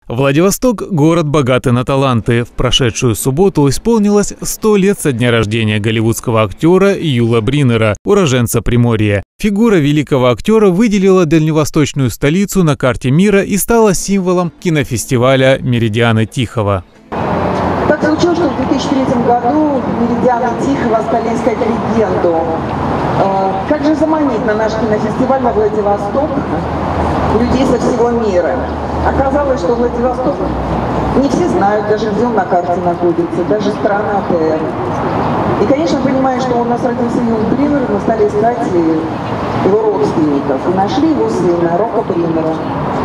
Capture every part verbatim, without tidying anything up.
Владивосток – город богатый на таланты. В прошедшую субботу исполнилось сто лет со дня рождения голливудского актера Юла Бринера, уроженца Приморья. Фигура великого актера выделила дальневосточную столицу на карте мира и стала символом кинофестиваля «Меридианы Тихого». Так случилось, что в две тысячи третьем году «Меридианы Тихого» стали искать легенду. Как же заманить на наш кинофестиваль во Владивосток людей со всего мира? Оказалось, что Владивосток не все знают даже, где он на карте находится, даже страна АТР. И, конечно, понимая, что у нас родился Юл Бринер, мы стали искать его родственников. И нашли его сына, Рока Бринера.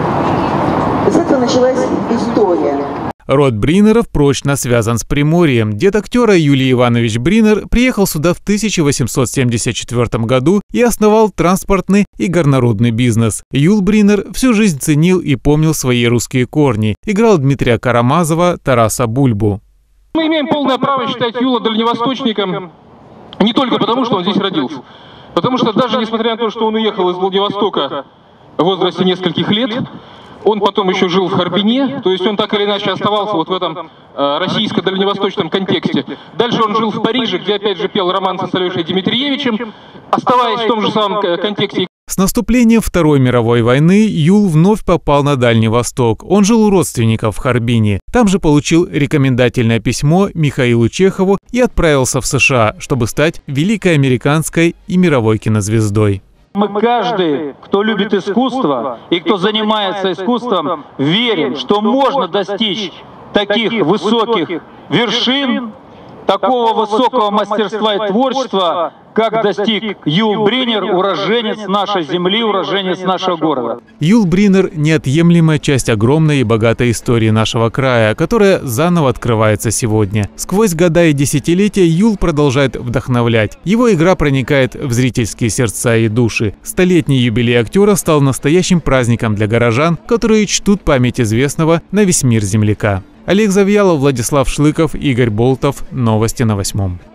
И с этого началась история. Род Бринеров прочно связан с Приморьем. Дед актера Юлий Иванович Бринер приехал сюда в тысяча восемьсот семьдесят четвёртом году и основал транспортный и горнорудный бизнес. Юл Бринер всю жизнь ценил и помнил свои русские корни. Играл Дмитрия Карамазова, Тараса Бульбу. Мы имеем полное право считать Юла дальневосточником не только потому, что он здесь родился. Потому что даже несмотря на то, что он уехал из Владивостока в возрасте нескольких лет, он потом еще жил в Харбине, то есть он так или иначе оставался вот в этом э, российско-дальневосточном контексте. Дальше он жил в Париже, где опять же пел романсы с Алешей Дмитриевичем, оставаясь в том же самом контексте. С наступлением Второй мировой войны Юл вновь попал на Дальний Восток. Он жил у родственников в Харбине. Там же получил рекомендательное письмо Михаилу Чехову и отправился в США, чтобы стать великой американской и мировой кинозвездой. Мы каждый, кто любит искусство и кто занимается искусством, верим, что можно достичь таких высоких вершин, такого высокого мастерства и творчества, как достиг Юл Бринер, уроженец нашей земли, уроженец нашего города. Юл Бринер – неотъемлемая часть огромной и богатой истории нашего края, которая заново открывается сегодня. Сквозь года и десятилетия Юл продолжает вдохновлять. Его игра проникает в зрительские сердца и души. Столетний юбилей актера стал настоящим праздником для горожан, которые чтут память известного на весь мир земляка. Олег Завьялов, Владислав Шлыков, Игорь Болтов. Новости на Восьмом.